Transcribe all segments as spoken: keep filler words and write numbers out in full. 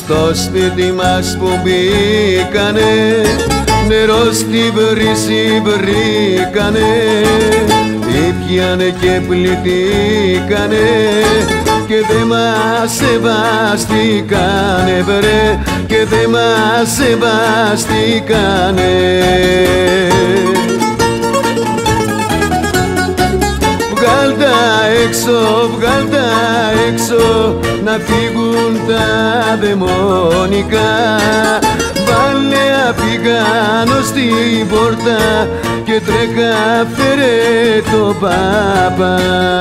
Στο σπίτι μας που μπήκανε, νερό στην βρύση βρήκανε, ήπιανε και πλητήκανε και δε μας σεβαστήκανε βρε, και δε μας σεβαστήκανε. Βγάλ' τα έξω, βγάλ' τα έξω, να φύγουν τα δαιμόνικα. Βάλε απίγανο στην πόρτα και τρέκα φέρε το πάπα.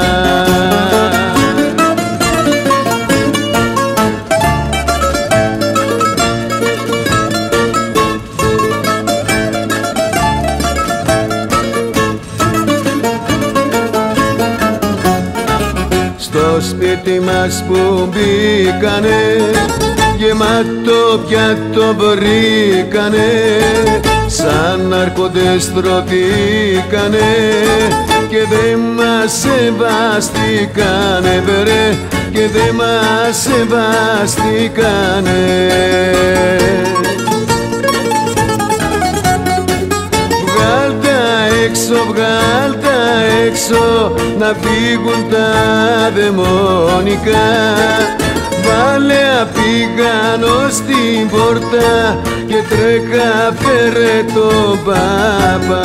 Στο σπίτι μας που μπήκανε, γεμάτο πιάτο βρήκανε, σαν άρχοντες τρωτήκανε και δε μας σεβαστήκανε βρε, και δε μας σεβαστήκανε. Βγάλ' τα έξω, βγάλ' τα έξω, να φύγουν τα δαιμόνικα. Βάλε απίγανο στην πόρτα και τρέκα φέρε το πάπα.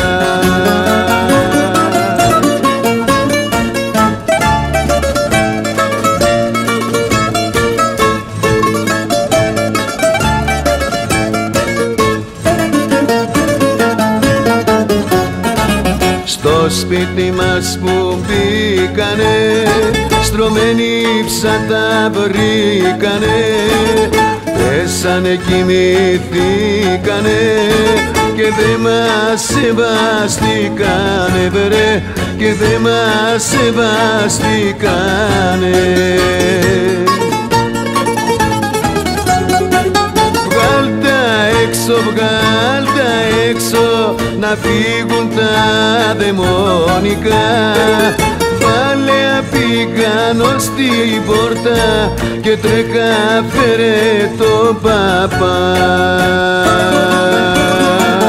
Στο σπίτι μας που μπήκανε, στρωμένοι ψάτα βρήκανε, πέσανε κοιμηθήκανε και δε μας σεβαστήκανε βρε, και δε μας σεβαστήκανε. Βγάλ' τα έξω, βγάλ' τα έξω, να φύγουν τα δαιμόνικα. Βάλε απίγανο στην πόρτα και τρέκα φέρε το πάπα.